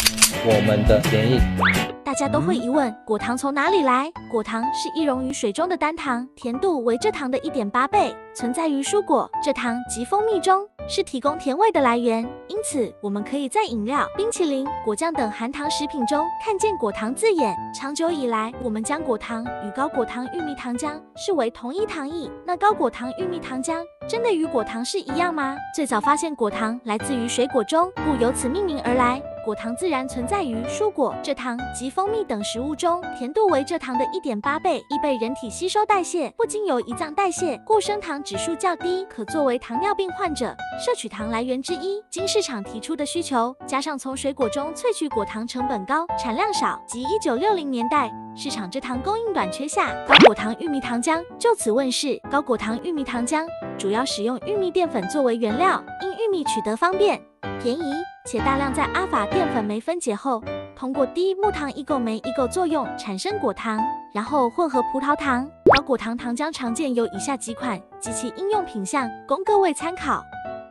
我们的便宜。 大家都会疑问，果糖从哪里来？果糖是易溶于水中的单糖，甜度为蔗糖的1.8倍，存在于蔬果、蔗糖及蜂蜜中，是提供甜味的来源。因此，我们可以在饮料、冰淇淋、果酱等含糖食品中看见果糖字眼。长久以来，我们将果糖与高果糖玉米糖浆视为同一糖液。那高果糖玉米糖浆真的与果糖是一样吗？最早发现果糖来自于水果中，故由此命名而来。果糖自然存在于蔬果、蔗糖及蜂蜜等食物中，甜度为蔗糖的1.8倍，易被人体吸收代谢，不经由胰脏代谢，故升糖指数较低，可作为糖尿病患者摄取糖来源之一。经市场提出的需求，加上从水果中萃取果糖成本高、产量少，及1960年代市场蔗糖供应短缺下，高果糖玉米糖浆就此问世。高果糖玉米糖浆主要使用玉米淀粉作为原料，因玉米取得方便、便宜，且大量在阿法淀粉酶分解后，通过低木糖异构酶异构作用产生果糖，然后混合葡萄糖。高果糖糖浆常见有以下几款及其应用品项，供各位参考。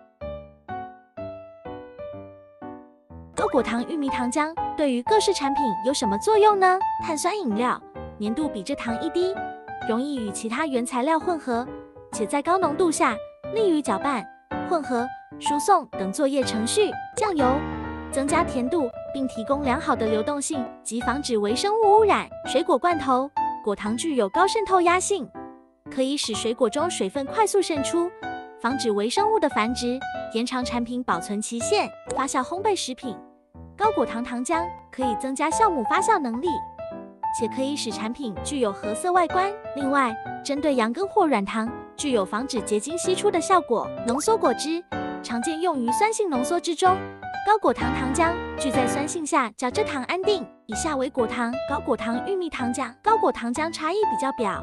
高果糖玉米糖浆对于各式产品有什么作用呢？碳酸饮料粘度比蔗糖一低，容易与其他原材料混合，且在高浓度下利于搅拌、混合、输送等作业程序。酱油增加甜度，并提供良好的流动性及防止微生物污染。水果罐头果糖具有高渗透压性，可以使水果中水分快速渗出，防止微生物的繁殖，延长产品保存期限。发酵烘焙食品高果糖糖浆可以增加酵母发酵能力，且可以使产品具有褐色外观。另外，针对羊羹或软糖，具有防止结晶析出的效果。浓缩果汁常见用于酸性浓缩之中，高果糖糖浆聚在酸性下较蔗糖安定。以下为果糖、高果糖玉米糖浆、高果糖浆差异比较表。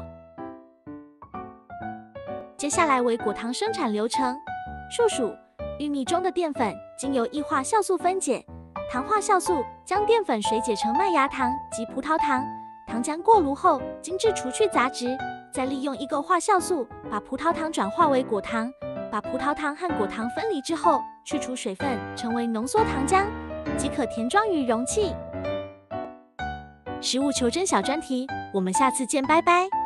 接下来为果糖生产流程。树薯玉米中的淀粉经由异化酵素分解，糖化酵素将淀粉水解成麦芽糖及葡萄糖，糖浆过炉后精致除去杂质，再利用异构化酵素把葡萄糖转化为果糖。把葡萄糖和果糖分离之后，去除水分，成为浓缩糖浆，即可填装于容器。食物求真小专题，我们下次见，拜拜。